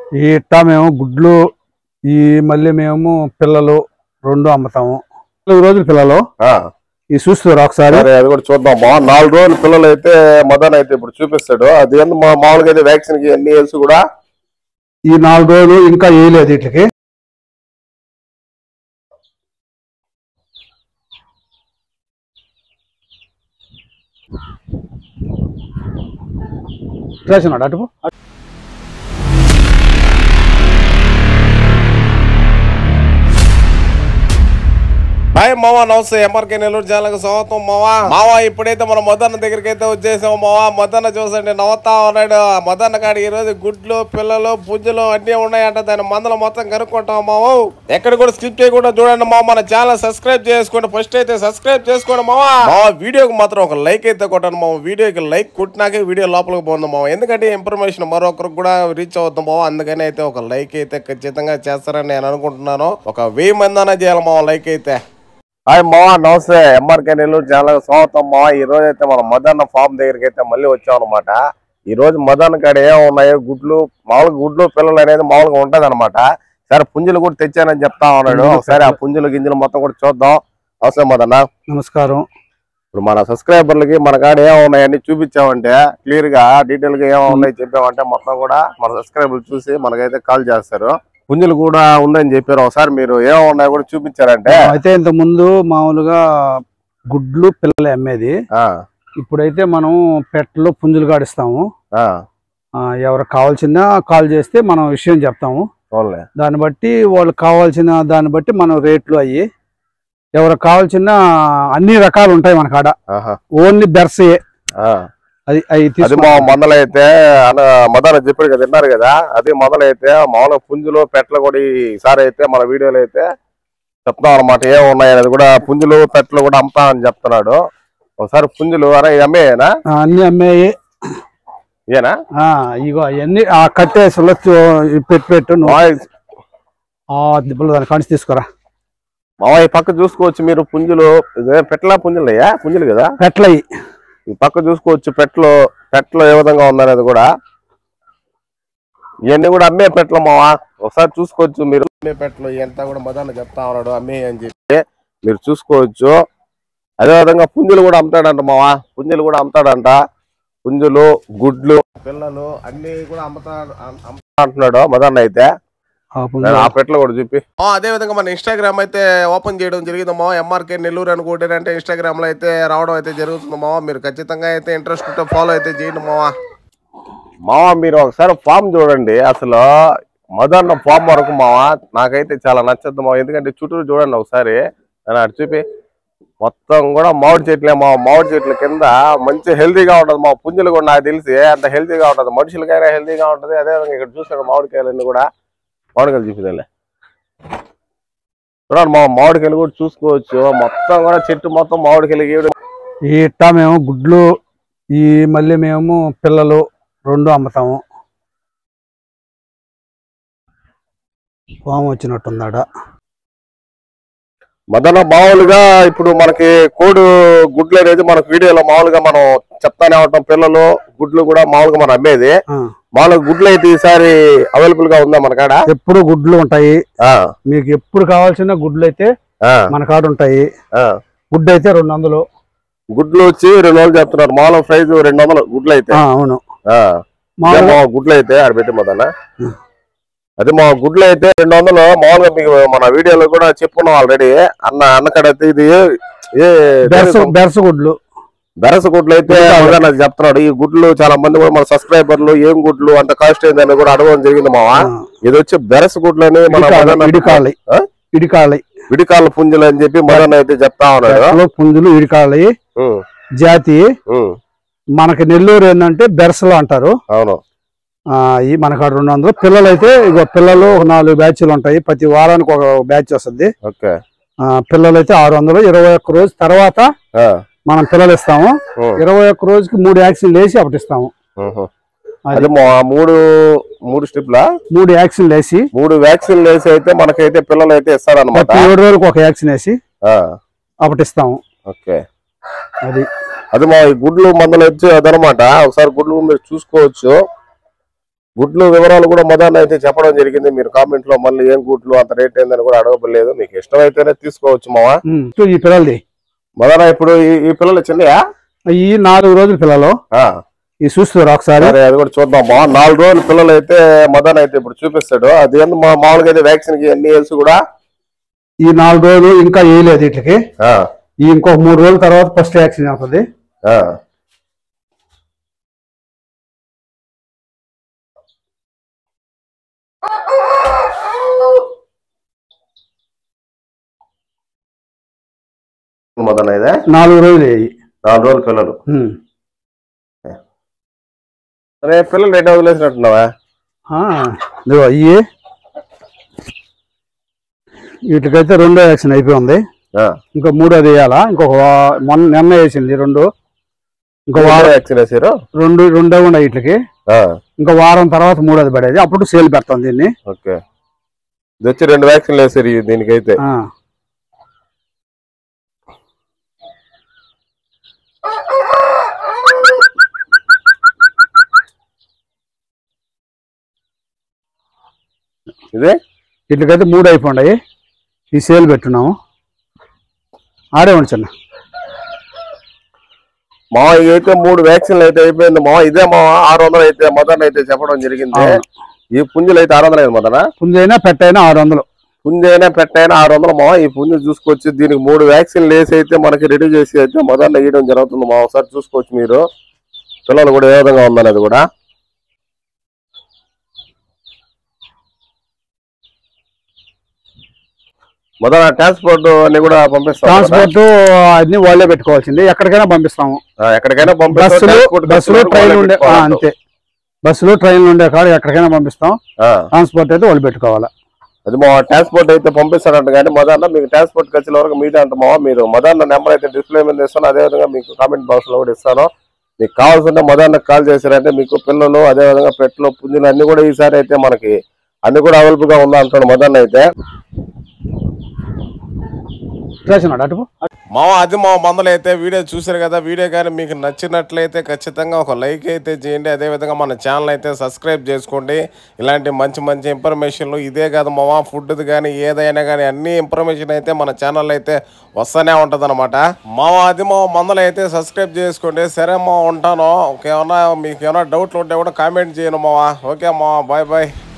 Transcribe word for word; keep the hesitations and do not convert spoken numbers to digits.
ఈ ఇట్టా మేము గుడ్లు ఈ మళ్ళీ మేము పిల్లలు రెండు అమ్ముతాము. నాలుగు రోజులు పిల్లలు ఈ చూస్తారు ఒకసారి అది కూడా చూద్దాం. నాలుగు రోజులు పిల్లలు అయితే మదన్ అయితే ఇప్పుడు చూపిస్తాడు. అది మామూలుగా అయితే వ్యాక్సిన్ కి అన్ని వేసి కూడా ఈ నాలుగు రోజులు ఇంకా వేయలేదు వీటికి. చేసినాడు అటు హాయ్ మావా, నమస్తే. ఎంఆర్కే నెల్లూరు ఛానల్కి స్వాగతం మావా. మావా ఇప్పుడైతే మనం మదన్న దగ్గరికి అయితే వచ్చేసాము మావా. మదన్న చూసండి నవ్వుతా ఉన్నాడు. మదన్న కాడి ఈ రోజు గుడ్లు పిల్లలు పుంజులు అన్ని ఉన్నాయంట. దాని మందలు మొత్తం కనుక్కుంటాం మావా. ఎక్కడ కూడా స్కిప్ చేయకుండా చూడండి మావా. మన ఛానల్ సబ్స్క్రైబ్ చేసుకోండి. ఫస్ట్ అయితే సబ్స్క్రైబ్ చేసుకోండి మావా. మావా వీడియోకి మాత్రం ఒక లైక్ అయితే కొట్టండి మావా. వీడియోకి లైక్ కొట్టినాకే వీడియో లోపలికి పోతుంది మావా. ఎందుకంటే ఇన్ఫర్మేషన్ మరొకరికి కూడా రీచ్ అవుతుంది మావా. అందుకని అయితే ఒక లైక్ అయితే ఖచ్చితంగా చేస్తారని నేను అనుకుంటున్నాను. ఒక వెయ్యి మంది అన్నా చేయాలి మావా లైక్ అయితే. హాయ్ మావా, నమస్తే. ఎంఆర్కే నెల్లూరు ఛానల్ స్వాగతం మావా. ఈ రోజు అయితే మనం మదన్న ఫామ్ దగ్గరికి అయితే మళ్ళీ వచ్చాం అనమాట. ఈ రోజు మదన్న కాడ ఏం ఉన్నాయో గుడ్లు మామూలుగా గుడ్లు పిల్లలు అనేది మామూలుగా ఉంటది అనమాట. సరే పుంజులు కూడా తెచ్చానని చెప్తా ఉన్నాడు. ఒకసారి ఆ పుంజులు గింజలు మొత్తం కూడా చూద్దాం. అవసరం మదన్న. నమస్కారం. ఇప్పుడు మన సబ్స్క్రైబర్లకి మన కాడ ఏం ఉన్నాయని చూపించామంటే క్లియర్ గా డీటెయిల్ గా ఏమో ఉన్నాయి చెప్పామంటే మొత్తం కూడా మన సబ్స్క్రైబర్లు చూసి మనకైతే కాల్ చేస్తారు. పుంజులు కూడా ఉందని చెప్పారు. ఒకసారి మీరు ఏమో ఉన్నాయో కూడా చూపించారంటే. అయితే ఇంత ముందు మామూలుగా గుడ్లు పిల్లలు అమ్మేది. ఇప్పుడైతే మనం పెట్టలు పుంజులు కాడిస్తాము. ఎవరికి కావాల్సిన కాల్ చేస్తే మనం విషయం చెప్తాము. దాన్ని బట్టి వాళ్ళు కావాల్సిన దాన్ని బట్టి మనం రేట్లు అయ్యి ఎవరికి కావాల్సిన అన్ని రకాలు ఉంటాయి మన కాడ. ఓన్లీ బెర్సే అది అది మా మొదలైతే మదన చెప్పాడు కదా, విన్నారు కదా. అది మొదలైతే మామూలుగా పుంజులు పెట్టలు కూడా ఈసారి అయితే మన వీడియోలో అయితే చెప్తాం అనమాట. ఏమి ఉన్నాయి అనేది కూడా పుంజులు పెట్టలు కూడా అమ్ముతా అని చెప్తున్నాడు. ఒకసారి పుంజులు అరే అమ్మేనా? అన్ని అమ్మేయి ఏనా? ఇగో అవన్నీ ఆ కట్టేసి పెట్టి పెట్టు దిబ్బలు దాని కాంచి తీసుకురా మావా. ఈ పక్క చూసుకోవచ్చు మీరు పుంజులు పెట్టలా పుంజులు అయ్యా పుంజులు కదా పెట్టలయి. ఈ పక్క చూసుకోవచ్చు పెట్టలు పెట్టలు ఏ విధంగా ఉందనేది కూడా. ఇవన్నీ కూడా అమ్మే పెట్టలు మావా. ఒకసారి చూసుకోవచ్చు మీరు. అమ్మే పెట్టలు ఎంత కూడా మదన్న చెప్తా ఉన్నాడు అమ్మే అని చెప్పి మీరు చూసుకోవచ్చు. అదే విధంగా పుంజులు కూడా అమ్ముతాడంట మావా. పుంజులు కూడా అమ్ముతాడంట. పుంజులు గుడ్లు పిల్లలు అన్ని కూడా అమ్ముతా అమ్ముతా అంటున్నాడు మదన్న అయితే. ఆ పెట్టలు కూడా చూపి. అదే విధంగా మన ఇన్స్టాగ్రామ్ అయితే ఓపెన్ చేయడం జరిగిందమ్మా. ఎంఆర్కే నెల్లూరు అనుకుంటే అంటే ఇన్స్టాగ్రామ్ లో అయితే రావడం అయితే జరుగుతుందమ్మా. మీరు ఖచ్చితంగా అయితే ఇంట్రెస్ట్ ఉంటే ఫాలో అయితే చేయండి మావా. మావా మీరు ఒకసారి ఫామ్ చూడండి. అసలు మదన్న ఫామ్ వరకు మావా నాకైతే చాలా నచ్చదు మావా. ఎందుకంటే చుట్టూ చూడండి ఒకసారి అటు చూపి. మొత్తం కూడా మామిడి చెట్లే మా మామిడి చెట్ల కింద మంచి హెల్తీగా ఉంటది మా పుంజులు కూడా. నాకు తెలిసి అంత హెల్తీగా ఉంటది. మనుషులకైనా హెల్తీగా ఉంటది. అదేవిధంగా ఇక్కడ చూసాడు మామిడికాయలన్నీ కూడా మామిడికాయలు చూపిదాలే చూడండి మా మామిడికాయలు కూడా చూసుకోవచ్చు. మొత్తం కూడా చెట్టు మొత్తం మామిడికాయలు. ఈ ఇట్టా మేము గుడ్లు ఈ మళ్ళీ మేము పిల్లలు రెండు అమ్ముతాము. ఫామ్ వచ్చినట్టుందాడ మదన. మామూలుగా ఇప్పుడు మనకి కోడి గుడ్లు అనేది మనకు వీడియోలో మామూలుగా మనం చెప్తానే ఉంటాం. పిల్లలు గుడ్లు కూడా మామూలుగా మనం అమ్మేది. మామూలుగా గుడ్లు అయితే ఈసారి అవైలబుల్ గా ఉందా మన కాడ? ఎప్పుడు గుడ్లు ఉంటాయి. మీకు ఎప్పుడు కావాల్సిన గుడ్లు అయితే మన కాడ ఉంటాయి. గుడ్డు అయితే రెండు వందలు గుడ్లు వచ్చి రెండు వందలు చెప్తున్నారు. మామూలు ప్రైజ్ రెండు వందలు గుడ్లు అయితే. అవును గుడ్లు అయితే ఆడ పెట్టి మదన. అదే మా గుడ్లు అయితే రెండు వందలు మామూలుగా మీకు మన వీడియోలో కూడా చెప్పుకున్నాం ఆల్రెడీ. అన్న అన్నకాడైతే ఇది బెరస గుడ్లు బెరస గుడ్లు అయితే చెప్తున్నాడు. ఈ గుడ్లు చాలా మంది కూడా మన సబ్స్క్రైబర్లు ఏం గుడ్లు అంత కాస్ట్ ఏందని కూడా అడగడం జరిగింది మావా. ఇది వచ్చి బెరస గుడ్లు అని ఇడికాలి విడికాల పుంజులు అని చెప్పి మదన్ అయితే చెప్తా ఉన్నాడు. పుంజులు ఇడికాలి జాతి. మనకి నెల్లూరు ఏంటంటే బెరసలు అంటారు. అవును. ఈ మనకాడ రెండు వందలు. పిల్లలు అయితే ఇక పిల్లలు ఒక నాలుగు బ్యాచ్లు ఉంటాయి. ప్రతి వారానికి ఒక బ్యాచ్ వస్తుంది. పిల్లలు అయితే ఆరు వందలు. ఇరవై ఒక్క రోజు తర్వాత మనం పిల్లలు ఇస్తాము. ఇరవై ఒక్క రోజుకి మూడు వ్యాక్సిన్లు వేసి అప్పటిస్తాము. మూడు మూడు స్ట్రిప్లా మూడు వ్యాక్సిన్లు వేసి మూడు వ్యాక్సిన్లు వేసి అయితే మనకైతే పిల్లలు అయితే ఇస్తారన్నమాట. ఏడు రోజులకు ఒక వ్యాక్సిన్ వేసి అప్పటిస్తాము. అది అది మా గుడ్లు మందలు వచ్చి అదనమాట. ఒకసారి గుడ్లు మీరు చూసుకోవచ్చు. గుడ్లు వివరాలు కూడా మొదన్న అయితే చెప్పడం జరిగింది. మీరు కామెంట్ లో మళ్ళీ ఏం గుడ్లు అంత రేట్ ఏందని కూడా అడగలేదు. మీకు ఇష్టమైతేనే తీసుకోవచ్చు మావా. ఈ పిల్లలది మొదన ఇప్పుడు ఈ పిల్లలు చిన్నయా? ఈ నాలుగు రోజుల పిల్లలు ఈ చూస్తారు ఒకసారి, అది కూడా చూద్దాం మా. నాలుగు రోజుల పిల్లలు అయితే మదన్ అయితే ఇప్పుడు చూపిస్తాడు. అది మామూలుగా అయితే వ్యాక్సిన్ కి అన్ని వేసి కూడా ఈ నాలుగు రోజులు ఇంకా వేయలేదు వీటికి. ఈ ఇంకో మూడు రోజుల తర్వాత ఫస్ట్ వ్యాక్సిన్ అవుతుంది. మదన్ అయితే నాలుగు రోజులు నాలుగు రోజుల పిల్లలు. అరే పిల్లలు ఎట్లా వదిలేసినట్టున్నావా? అయ్యి వీటికైతే రెండో వ్యాక్సిన్ అయిపోయింది. ఇంకా మూడోది వేయాలా. ఇంకొక మొన్న నిన్న వేసింది రెండు. ఇంకో వారం వ్యాక్సిన్ వేసారు. రెండు రెండో ఉన్నాయి వీటికి. ఇంకా వారం తర్వాత మూడోది పడేది. అప్పుడు సేల్ పెడతాం దీన్ని. ఓకే, ఇది వచ్చి రెండు వ్యాక్సిన్లు వేసారు దీనికైతే. ఇదే వీటికైతే మూడు అయిపోయి ఈ సేల్ పెట్టున్నాము. ఆడే ఉండి చిన్న మా అయితే మూడు వ్యాక్సిన్లు అయితే అయిపోయింది మా. ఇదే మా ఆరు వందలు అయితే మదన్ అయితే చెప్పడం జరిగింది. ఈ పుంజులు అయితే ఆరు వందలు అయింది మదన. పుంజైనా పెట్టైనా ఆరు వందలు పుంజైనా పెట్టైనా ఆరు వందలు మా. ఈ పుంజు చూసుకోవచ్చు. దీనికి మూడు వ్యాక్సిన్లు వేసి అయితే మనకి రెడీ చేసి అయితే మదన్ వేయడం జరుగుతుంది మా. ఒకసారి చూసుకోవచ్చు మీరు. పిల్లలు కూడా ఏ విధంగా ఉందనేది కూడా. మొదల ట్రాన్స్పోర్ట్ అన్ని కూడా పంపిస్తాం. ట్రాన్స్పోర్ట్ అన్ని వాళ్ళే పెట్టుకోవాల్సింది. ఎక్కడికైనా పంపిస్తాము. ఎక్కడికైనా బస్సులు బస్సులు ట్రైన్ ఉండే అంతే. బస్సులు ట్రైన్లు ఉండే కాదు ఎక్కడికైనా పంపిస్తాం. ట్రాన్స్పోర్ట్ అయితే వాళ్ళు పెట్టుకోవాలా. అది మా ట్రాన్స్పోర్ట్ అయితే పంపిస్తారంట. కానీ మొదన్న మీకు ట్రాన్స్పోర్ట్ ఖర్చుల వరకు మీదే అంట మా. మీరు మొదన్న నెంబర్ అయితే డిస్ప్లే మీద ఇస్తాను. అదేవిధంగా మీకు కామెంట్ బాక్స్ లో కూడా ఇస్తాను. మీకు కావాల్సింటే మొదన్న కాల్ చేశారంటే మీకు పిల్లలు అదేవిధంగా పెట్లు పుంజులు అన్ని కూడా ఈసారి అయితే మనకి అన్ని కూడా అవైలబుల్ గా ఉందా అంటాడు మొదన్న అయితే. మావ అది మా మందలు అయితే వీడియో చూసారు కదా. వీడియో కానీ మీకు నచ్చినట్లయితే ఖచ్చితంగా ఒక లైక్ అయితే చేయండి. అదేవిధంగా మన ఛానల్ అయితే సబ్స్క్రైబ్ చేసుకోండి. ఇలాంటి మంచి మంచి ఇన్ఫర్మేషన్లు ఇదే కాదు మావా, ఫుడ్ది కానీ ఏదైనా కానీ అన్ని ఇన్ఫర్మేషన్ అయితే మన ఛానల్ అయితే వస్తూనే ఉంటుంది అనమాట. మావా అది మా మందలు అయితే సబ్స్క్రైబ్ చేసుకోండి. సరే మా ఉంటాను. ఏమన్నా మీకు ఏమైనా డౌట్లు ఉంటే కూడా కామెంట్ చేయను మావా. ఓకే మావా, బాయ్ బాయ్.